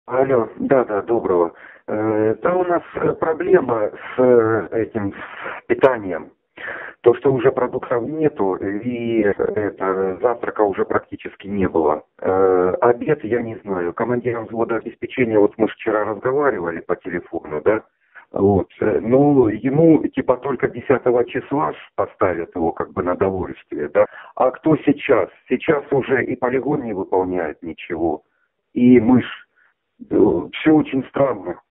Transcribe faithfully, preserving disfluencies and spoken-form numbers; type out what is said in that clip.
Алло, да-да, доброго. Э, Да, у нас э, проблема с э, этим с питанием. То, что уже продуктов нету, и это, завтрака уже практически не было. Э, обед, я не знаю. Командиром взвода обеспечения, вот мы ж вчера разговаривали по телефону, да? Вот. э, Ну, ему типа только десятого числа ж поставят его как бы на довольствие, да? А кто сейчас? Сейчас уже и полигон не выполняет ничего. И мы ж все очень странно.